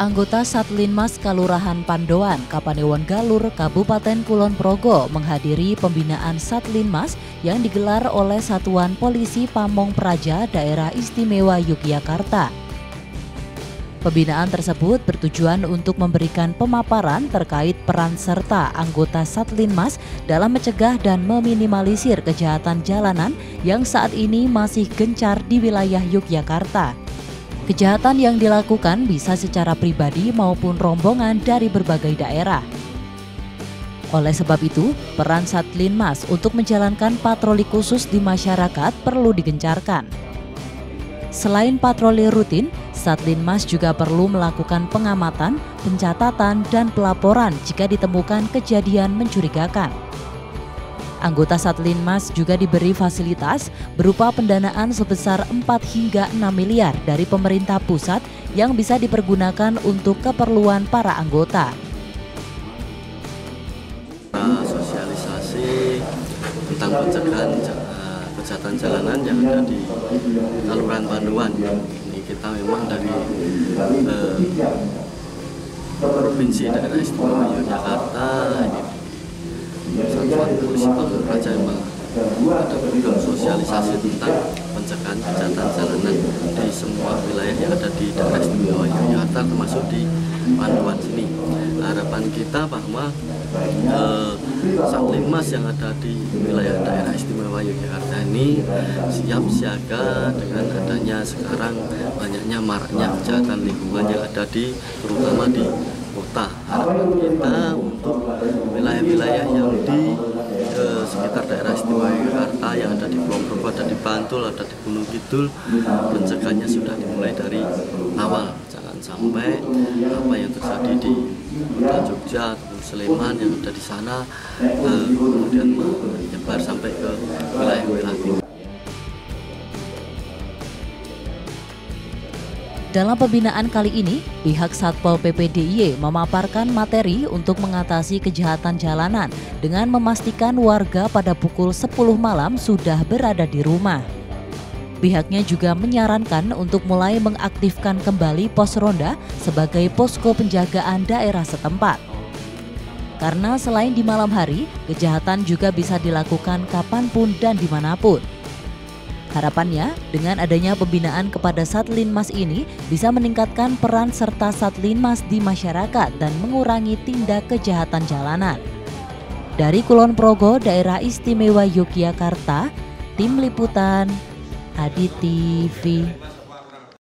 Anggota Satlinmas Kalurahan Pandoan, Kapanewon Galur, Kabupaten Kulon Progo menghadiri pembinaan Satlinmas yang digelar oleh Satuan Polisi Pamong Praja Daerah Istimewa Yogyakarta. Pembinaan tersebut bertujuan untuk memberikan pemaparan terkait peran serta anggota Satlinmas dalam mencegah dan meminimalisir kejahatan jalanan yang saat ini masih gencar di wilayah Yogyakarta. Kejahatan yang dilakukan bisa secara pribadi maupun rombongan dari berbagai daerah. Oleh sebab itu, peran Satlinmas untuk menjalankan patroli khusus di masyarakat perlu digencarkan. Selain patroli rutin, Satlinmas juga perlu melakukan pengamatan, pencatatan, dan pelaporan jika ditemukan kejadian mencurigakan. Anggota Satlinmas juga diberi fasilitas berupa pendanaan sebesar 4 hingga 6 miliar dari pemerintah pusat yang bisa dipergunakan untuk keperluan para anggota. Sosialisasi tentang pencegahan kejahatan jalanan yang ada di Kalurahan Pandoan. Ini kita memang dari Provinsi Daerah Istimewa Yogyakarta, Satuan Polisi Pamong Praja memang ada program sosialisasi tentang pencegahan kejahatan jalanan di semua wilayah yang ada di Daerah Istimewa Yogyakarta, termasuk di Pandoan sini. Harapan kita bahwa Satlinmas yang ada di wilayah Daerah Istimewa Yogyakarta ini siap siaga dengan adanya sekarang banyaknya maraknya kejahatan lingkungan yang ada terutama di kota. Harapan kita untuk wilayah-wilayah yang di sekitar Daerah Istimewa Yogyakarta yang ada di Kulon Progo, ada di Bantul, ada di Gunung Kidul, pencegahannya sudah dimulai dari awal. Jangan sampai apa yang terjadi di Kota Jogja ataupun Sleman yang ada di sana kemudian menyebar sampai ke wilayah-wilayah. Dalam pembinaan kali ini, pihak Satpol PP DIY memaparkan materi untuk mengatasi kejahatan jalanan dengan memastikan warga pada pukul 10 malam sudah berada di rumah. Pihaknya juga menyarankan untuk mulai mengaktifkan kembali pos ronda sebagai posko penjagaan daerah setempat. Karena selain di malam hari, kejahatan juga bisa dilakukan kapanpun dan dimanapun. Harapannya, dengan adanya pembinaan kepada Satlinmas ini bisa meningkatkan peran serta Satlinmas di masyarakat dan mengurangi tindak kejahatan jalanan. Dari Kulon Progo, Daerah Istimewa Yogyakarta, Tim Liputan, Adi TV.